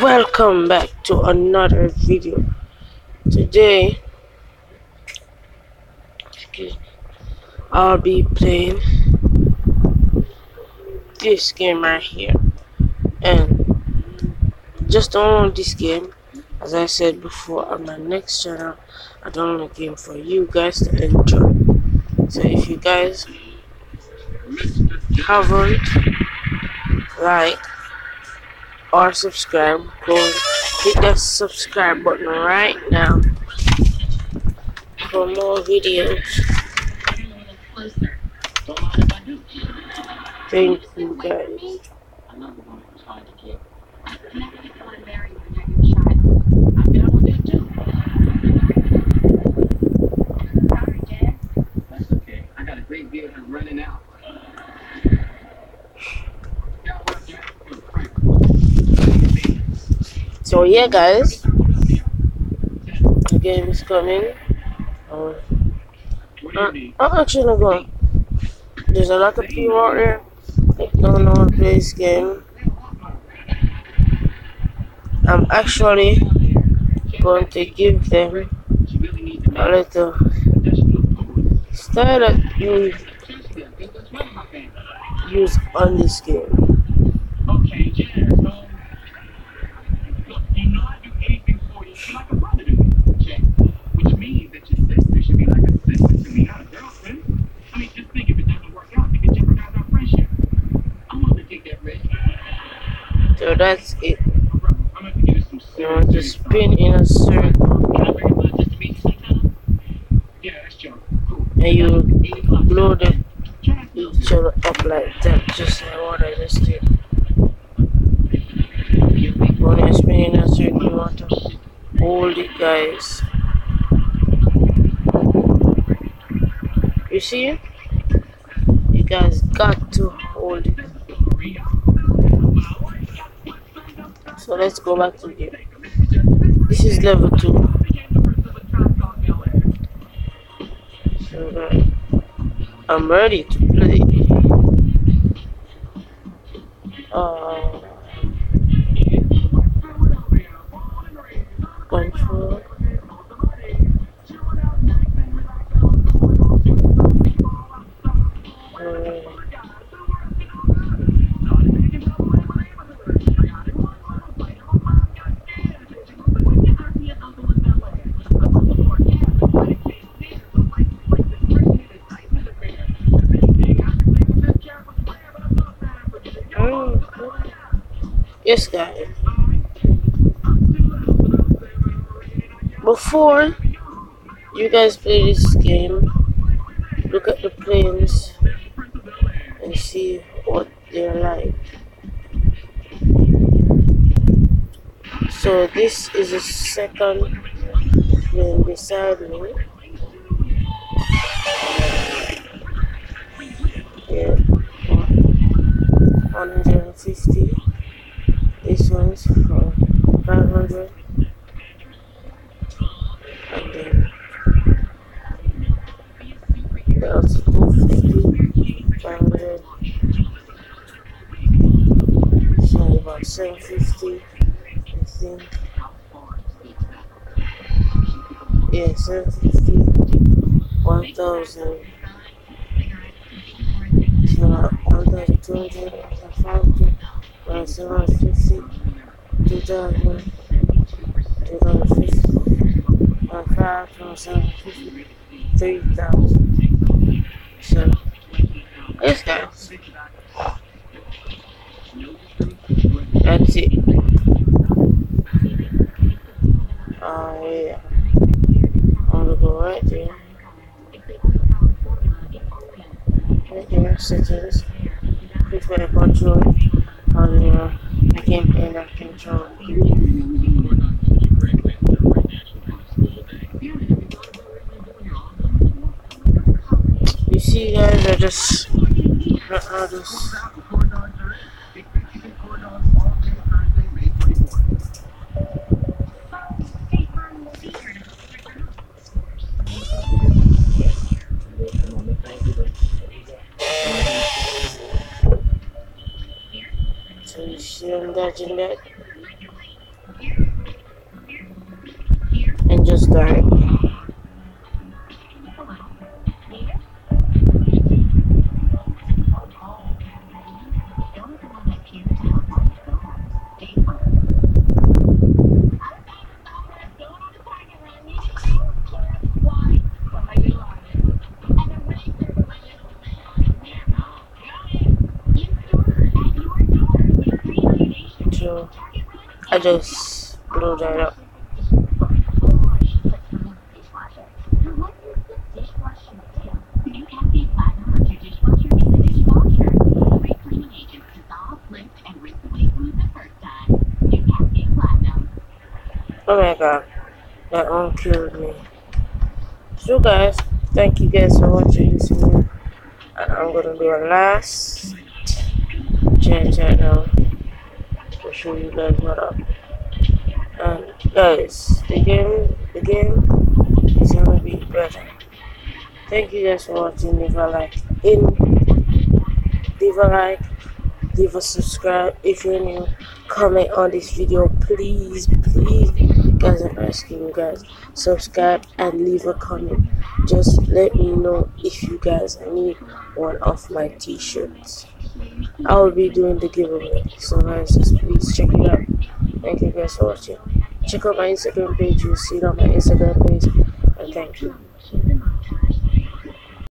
Welcome back to another video. Today I'll be playing this game right here, and just download this game. As I said before, on my next channel I download a game for you guys to enjoy. So if you guys haven't liked or subscribed, go hit that subscribe button right now for more videos. Thank you guys. So yeah guys, the game is coming. I'm actually not going. There's a lot of people out there that don't know how to play this game. I'm actually going to give them a little style that you use on this game. So that's it. You want to spin in a circle, and you blow each other up like that, just like what I just did. When you spin in a circle, you want to hold it, guys. You see it? You guys got to hold it. So let's go back to the game. This is level 2. So I'm ready to play. Control. Yes, guys. Before you guys play this game, look at the planes and see what they're like. So this is a second plane beside me. Yeah, 150. This one's for 500. And then that's 250, 500. So about 750, I think. Yeah, 750, 1000, 1200, 500, 750, 2000, 2050, 750, 3000. So, yes, guys. That's it. Yeah. I'm gonna go right there. Right there, settings. Click for the control. I can play that control. You see, guys, I just so you see I'm dodging that. died. So I just blew that up. Oh my god, that one killed me. So guys, thank you guys for watching this video. And I'm gonna do a last change right now to show you guys what up. And guys, the game is gonna be better. Thank you guys for watching. Leave a like, leave a subscribe if you're new. Comment on this video, please, guys. I'm asking you guys, subscribe and leave a comment. Just let me know if you guys need one of my t-shirts. I will be doing the giveaway, so guys, just please check it out. Thank you guys for watching. Check out my Instagram page, you'll see it on my Instagram page, and thank you.